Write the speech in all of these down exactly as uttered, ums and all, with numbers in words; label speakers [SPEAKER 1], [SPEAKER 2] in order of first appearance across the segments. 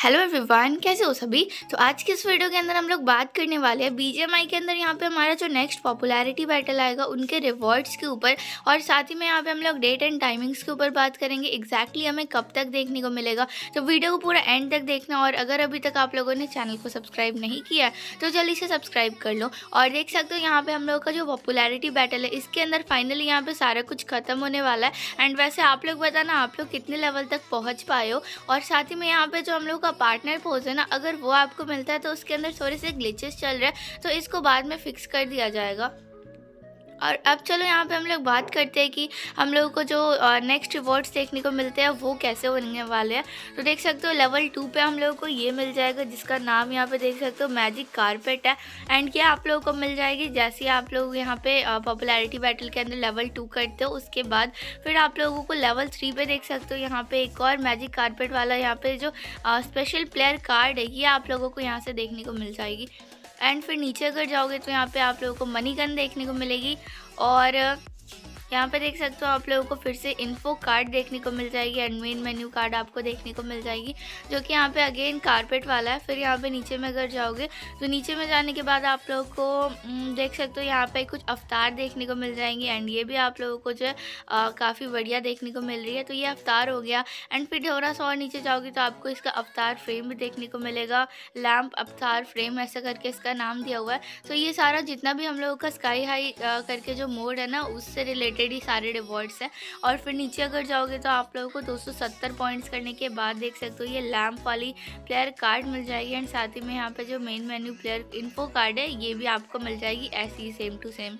[SPEAKER 1] Hello everyone, कैसे हो सभी। तो आज के इस वीडियो के अंदर हम लोग बात करने वाले हैं बीजीएमआई के अंदर यहाँ पे हमारा जो नेक्स्ट पॉपुलैरिटी बैटल आएगा उनके रिवॉर्ड्स के ऊपर, और साथ ही में यहाँ पे हम लोग डेट एंड टाइमिंग्स के ऊपर बात करेंगे एग्जैक्टली हमें कब तक देखने को मिलेगा। तो वीडियो को पूरा एंड तक देखना, और अगर अभी तक आप लोगों ने चैनल को सब्सक्राइब नहीं किया है तो जल्दी से सब्सक्राइब कर लो। और देख सकते हो यहाँ पे हम लोग का जो पॉपुलैरिटी बैटल है इसके अंदर फाइनली यहाँ पे सारा कुछ खत्म होने वाला है। एंड वैसे आप लोग बताना आप लोग कितने लेवल तक पहुँच पाए हो, और साथ ही में यहाँ पे जो हम लोग का पार्टनर पोज है ना, अगर वो आपको मिलता है तो उसके अंदर थोड़े से ग्लिचेस चल रहे हैं, तो इसको बाद में फिक्स कर दिया जाएगा। और अब चलो यहाँ पे हम लोग बात करते हैं कि हम लोगों को जो नेक्स्ट रिवॉर्ड्स देखने को मिलते हैं वो कैसे होने वाले हैं। तो देख सकते हो लेवल टू पे हम लोगों को ये मिल जाएगा जिसका नाम यहाँ पे देख सकते हो मैजिक कारपेट है। एंड क्या आप लोगों को मिल जाएगी जैसे आप लोग यहाँ पे पॉपुलैरिटी बैटल के अंदर लेवल टू करते हो, उसके बाद फिर आप लोगों को लेवल थ्री पे देख सकते हो यहाँ पे एक और मैजिक कारपेट वाला यहाँ पे जो स्पेशल प्लेयर कार्ड है ये आप लोगों को यहाँ से देखने को मिल जाएगी। एंड फिर नीचे अगर जाओगे तो यहाँ पे आप लोगों को मनी गन देखने को मिलेगी, और यहाँ पे देख सकते हो आप लोगों को फिर से इन्फो कार्ड देखने को मिल जाएगी, एंड मेन मेन्यू कार्ड आपको देखने को मिल जाएगी जो कि यहाँ पे अगेन कारपेट वाला है। फिर यहाँ पे नीचे में अगर जाओगे तो नीचे में जाने के बाद आप लोगों को देख सकते हो यहाँ पे कुछ अवतार देखने को मिल जाएंगे, एंड ये भी आप लोगों को जो है काफ़ी बढ़िया देखने को मिल रही है। तो ये अवतार हो गया। एंड फिर थोड़ा सा और नीचे जाओगे तो आपको इसका अवतार फ्रेम भी देखने को मिलेगा, लैम्प अवतार फ्रेम ऐसा करके इसका नाम दिया हुआ है। तो ये सारा जितना भी हम लोगों का स्काई हाई करके जो मोड है ना उससे रिलेटेड ही सारे रिवॉर्ड्स हैं। और फिर नीचे अगर जाओगे तो आप लोगों को दो सौ सत्तर पॉइंट्स करने के बाद देख सकते हो ये लैम्प वाली प्लेयर कार्ड मिल जाएगी, एंड साथ ही में यहाँ पे जो main menu player info card है ये भी आपको मिल जाएगी ऐसी ही सेम टू सेम।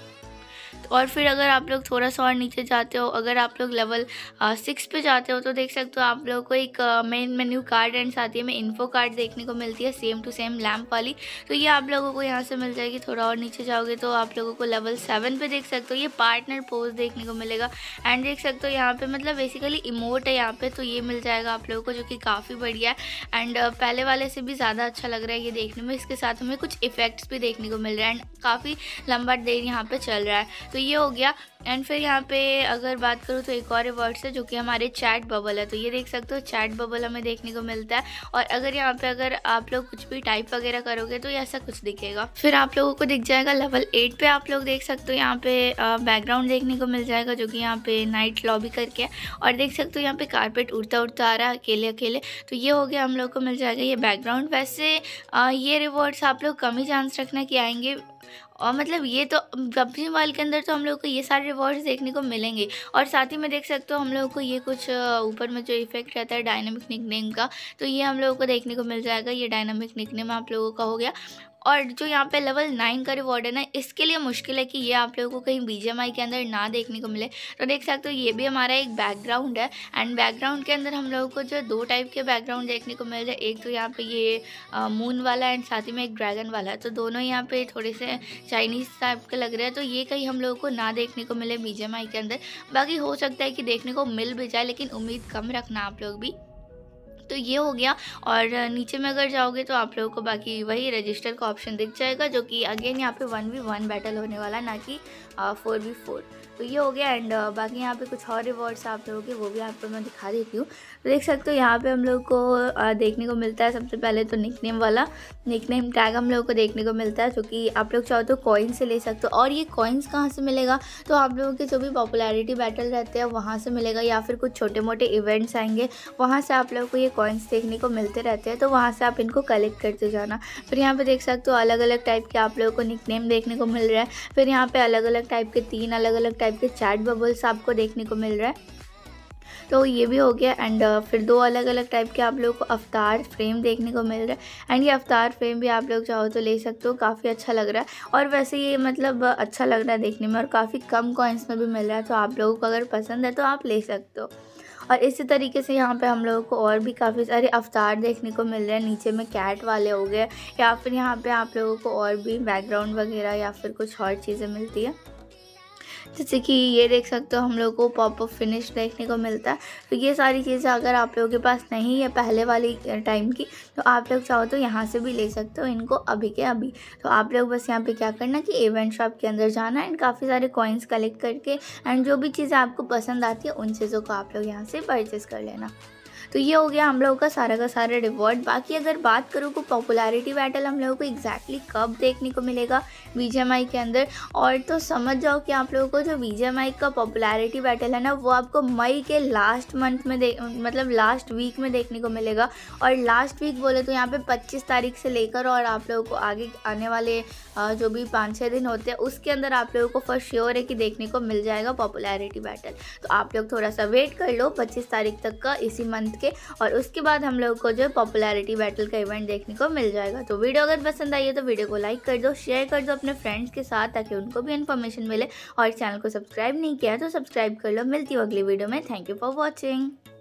[SPEAKER 1] और फिर अगर आप लोग थोड़ा सा और नीचे जाते हो, अगर आप लोग लेवल सिक्स पे जाते हो तो देख सकते हो आप लोगों को एक मेन मेन्यू कार्ड एंड साथ ही में इन्फो कार्ड देखने को मिलती है सेम टू सेम लैम्प वाली। तो ये आप लोगों को यहाँ से मिल जाएगी। थोड़ा और नीचे जाओगे तो आप लोगों को लेवल सेवन पे देख सकते हो ये पार्टनर पोज देखने को मिलेगा, एंड देख सकते हो यहाँ पे मतलब बेसिकली इमोट है यहाँ पे, तो ये मिल जाएगा आप लोगों को जो कि काफ़ी बढ़िया है। एंड पहले वाले से भी ज़्यादा अच्छा लग रहा है ये देखने में। इसके साथ हमें कुछ इफेक्ट्स भी देखने को मिल रहा है, एंड काफ़ी लंबा देर यहाँ पे चल रहा है। तो ये हो गया। एंड फिर यहाँ पे अगर बात करूँ तो एक और रिवॉर्ड्स है जो कि हमारे चैट बबल है। तो ये देख सकते हो चैट बबल हमें देखने को मिलता है, और अगर यहाँ पे अगर आप लोग कुछ भी टाइप वगैरह करोगे तो ऐसा कुछ दिखेगा। फिर आप लोगों को दिख जाएगा लेवल एट पे आप लोग देख सकते हो यहाँ पे बैकग्राउंड देखने को मिल जाएगा जो कि यहाँ पे नाइट लॉबी करके है, और देख सकते हो यहाँ पे कारपेट उड़ता उड़ता आ रहा है अकेले अकेले। तो ये हो गया, हम लोग को मिल जाएगा ये बैकग्राउंड। वैसे आ, ये रिवॉर्ड्स आप लोग कम ही चांस रखना कि आएंगे, और मतलब ये तो पबजी मोबाइल के अंदर तो हम लोग को ये सारे रिवॉर्ड्स देखने को मिलेंगे। और साथ ही में देख सकते हो हम लोगों को ये कुछ ऊपर में जो इफेक्ट रहता है डायनामिक निकनेम का, तो ये हम लोगों को देखने को मिल जाएगा। ये डायनामिक निकनेम आप लोगों का हो गया। और जो यहाँ पे लेवल नाइन का रिवॉर्ड है ना, इसके लिए मुश्किल है कि ये आप लोगों को कहीं बीजीएमआई के अंदर ना देखने को मिले। तो देख सकते हो ये भी हमारा एक बैकग्राउंड है, एंड बैकग्राउंड के अंदर हम लोगों को जो दो टाइप के बैकग्राउंड देखने को मिल रहे हैं। एक तो यहाँ पे ये मून वाला एंड साथ ही में एक ड्रैगन वाला है, तो दोनों यहाँ पे थोड़े से चाइनीज़ टाइप के लग रहे हैं। तो ये कहीं हम लोगों को ना देखने को मिले बीजीएमआई के अंदर। बाकी हो सकता है कि देखने को मिल भी जाए, लेकिन उम्मीद कम रखना आप लोग भी। तो ये हो गया। और नीचे में अगर जाओगे तो आप लोगों को बाकी वही रजिस्टर का ऑप्शन दिख जाएगा जो कि अगेन यहाँ पे वन वी वन बैटल होने वाला है, ना कि फोर वी फोर। तो ये हो गया। एंड बाकी यहाँ पे कुछ और रिवॉर्ड्स आप लोगों के वो भी आपको मैं दिखा देती हूँ। तो देख सकते हो यहाँ पे हम लोग को आ, देखने को मिलता है सबसे पहले तो निकनेम वाला निकनेम टैग हम लोगों को देखने को मिलता है, जो कि आप लोग चाहो तो कॉइन से ले सकते हो। और ये कॉइन्स कहाँ से मिलेगा, तो आप लोगों के जो भी पॉपुलैरिटी बैटल रहते हैं वहाँ से मिलेगा, या फिर कुछ छोटे मोटे इवेंट्स आएंगे वहाँ से आप लोगों को ये कॉइन्स देखने को मिलते रहते हैं, तो वहाँ से आप इनको कलेक्ट करते जाना। फिर यहाँ पे देख सकते हो अलग अलग टाइप के आप लोगों को निकनेम देखने को मिल रहा है। फिर यहाँ पे अलग अलग टाइप के तीन अलग अलग टाइप के चैट बबल्स आपको देखने को मिल रहा है, तो ये भी हो गया। एंड फिर दो अलग अलग टाइप के आप लोगों को अवतार फ्रेम देखने को मिल रहा है, एंड ये अवतार फ्रेम भी आप लोग चाहो तो ले सकते हो, काफ़ी अच्छा लग रहा है। और वैसे ये मतलब अच्छा लग रहा है देखने में, और काफ़ी कम कॉइन्स में भी मिल रहा है, तो आप लोगों को अगर पसंद है तो आप ले सकते हो। और इसी तरीके से यहाँ पे हम लोगों को और भी काफ़ी सारे अवतार देखने को मिल रहे हैं। नीचे में कैट वाले हो गए, या फिर यहाँ पे आप लोगों को और भी बैकग्राउंड वगैरह या फिर कुछ और चीज़ें मिलती है। जैसे कि ये देख सकते हो हम लोग को पॉप अप फिनिश देखने को मिलता है। तो ये सारी चीज़ें अगर आप लोगों के पास नहीं है पहले वाली टाइम की, तो आप लोग चाहो तो यहाँ से भी ले सकते हो इनको अभी के अभी। तो आप लोग बस यहाँ पे क्या करना कि इवेंट शॉप के अंदर जाना एंड काफ़ी सारे कॉइन्स कलेक्ट करके एंड जो भी चीज़ें आपको पसंद आती है उन चीज़ों को आप लोग यहाँ से परचेस कर लेना। तो ये हो गया हम लोगों का सारा का सारा रिवॉर्ड। बाकी अगर बात करूँ को पॉपुलैरिटी बैटल हम लोगों को एग्जैक्टली कब देखने को मिलेगा बीजीएमआई के अंदर, और तो समझ जाओ कि आप लोगों को जो बीजीएमआई का पॉपुलैरिटी बैटल है ना वो आपको मई के लास्ट मंथ में दे मतलब लास्ट वीक में देखने को मिलेगा। और लास्ट वीक बोले तो यहाँ पे पच्चीस तारीख से लेकर और आप लोगों को आगे आने वाले जो भी पाँच छः दिन होते हैं उसके अंदर आप लोगों को फर्स्ट श्योर है कि देखने को मिल जाएगा पॉपुलैरिटी बैटल। तो आप लोग थोड़ा सा वेट कर लो पच्चीस तारीख तक का इसी मंथ के, और उसके बाद हम लोग को जो पॉपुलैरिटी बैटल का इवेंट देखने को मिल जाएगा। तो वीडियो अगर पसंद आई है तो वीडियो को लाइक कर दो, शेयर कर दो अपने फ्रेंड्स के साथ ताकि उनको भी इन्फॉर्मेशन मिले, और चैनल को सब्सक्राइब नहीं किया तो सब्सक्राइब कर लो। मिलती हूँ अगली वीडियो में। Thank you for watching.